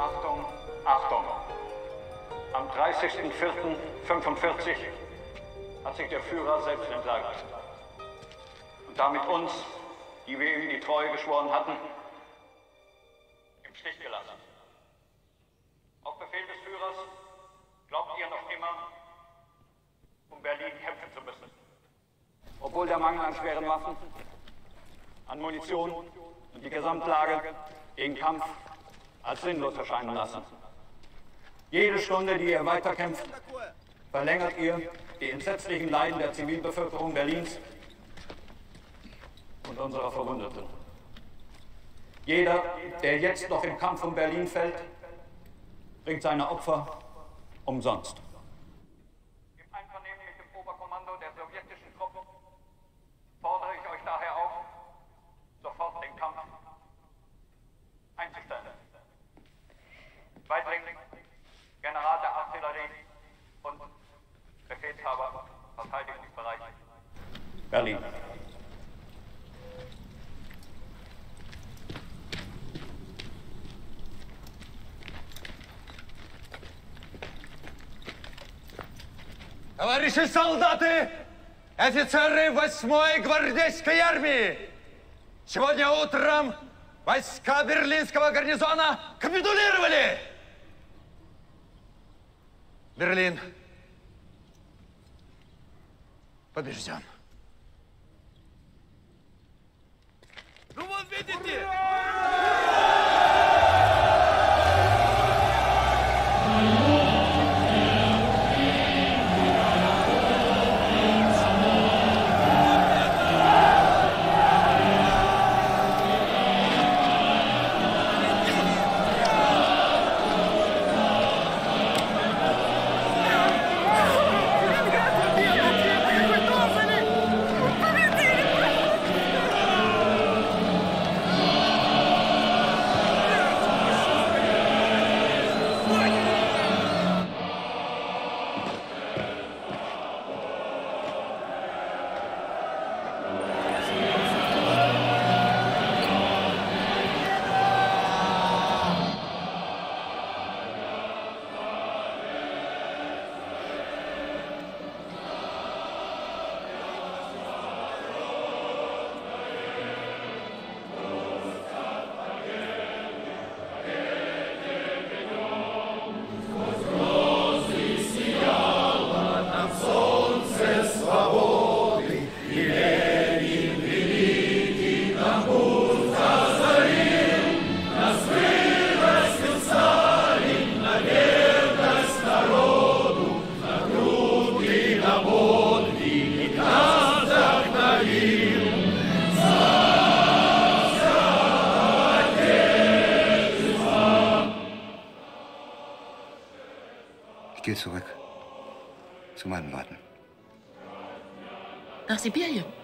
Achtung, Achtung! Am 30.04.45 hat sich der Führer selbst entsagt und damit uns, die wir ihm die Treue geschworen hatten, im Stich gelassen. Auf Befehl des Führers glaubt ihr noch immer, um Berlin kämpfen zu müssen. Obwohl der Mangel an schweren Waffen, an Munition und die Gesamtlage den Kampf als sinnlos erscheinen lassen. Jede Stunde, die ihr weiterkämpft, verlängert ihr die entsetzlichen Leiden der Zivilbevölkerung Berlins und unserer Verwundeten. Jeder, der jetzt noch im Kampf um Berlin fällt, bringt seine Opfer umsonst. Im Einvernehmen mit dem Oberkommando der sowjetischen Truppen fordere ich euch daher auf, sofort den Kampf einzustellen. Weidling, General der Artillerie und Befehlshaber Verteidigungsbereich Berlin. Товарищи солдаты, офицеры 8-й гвардейской армии! Сегодня утром войска берлинского гарнизона капитулировали! Берлин побежден. Ну вот видите! Ich gehe zurück zu meinen Leuten. Nach Sibirien?